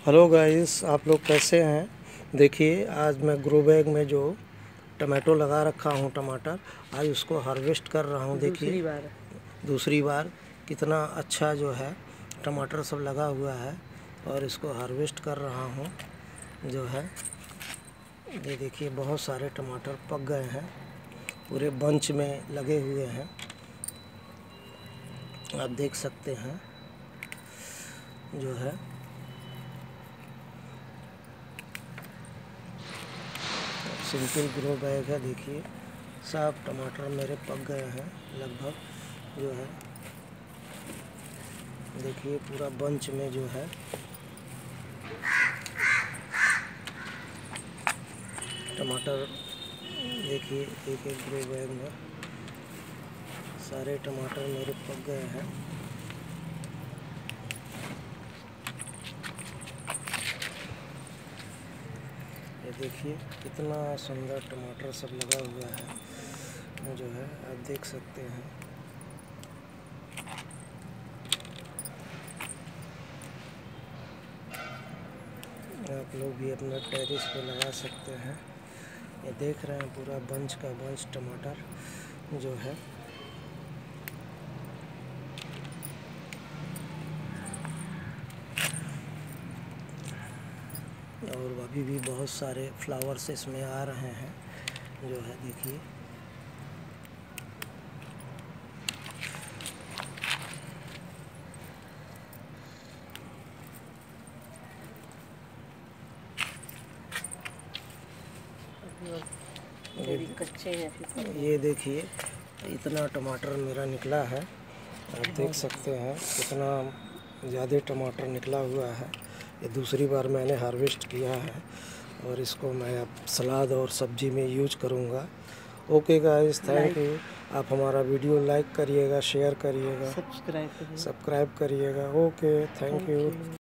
Hello guys, आप लोग कैसे हैं। देखिए, आज मैं ग्रो बैग में जो टमाटो लगा रखा हूँ, टमाटर आज उसको हार्वेस्ट कर रहा हूँ। देखिए दूसरी बार कितना अच्छा जो है टमाटर सब लगा हुआ है और इसको हार्वेस्ट कर रहा हूँ। जो है ये देखिए, बहुत सारे टमाटर पक गए हैं, पूरे बंच में लगे हुए हैं, आप देख सकते हैं। जो है सिंपल ग्रो बैग है। देखिए सब टमाटर मेरे पक गए हैं लगभग। जो है देखिए पूरा बंच में जो है टमाटर, देखिए एक एक ग्रो बैग में सारे टमाटर मेरे पक गए हैं। ये देखिए कितना सुंदर टमाटर सब लगा हुआ है। जो है आप देख सकते हैं। आप लोग भी अपना टेरेस पे लगा सकते हैं। ये देख रहे हैं पूरा बंच का बंच टमाटर जो है। और अभी भी बहुत सारे फ्लावर्स इसमें आ रहे हैं। जो है देखिए कच्चे हैं। ये देखिए इतना टमाटर मेरा निकला है, आप देख सकते हैं कितना ज़्यादा टमाटर निकला हुआ है। ये दूसरी बार मैंने हार्वेस्ट किया है और इसको मैं अब सलाद और सब्जी में यूज करूँगा। Okay guys, thank you. आप हमारा वीडियो लाइक करिएगा, शेयर करिएगा, सब्सक्राइब करिएगा। Okay, thank you.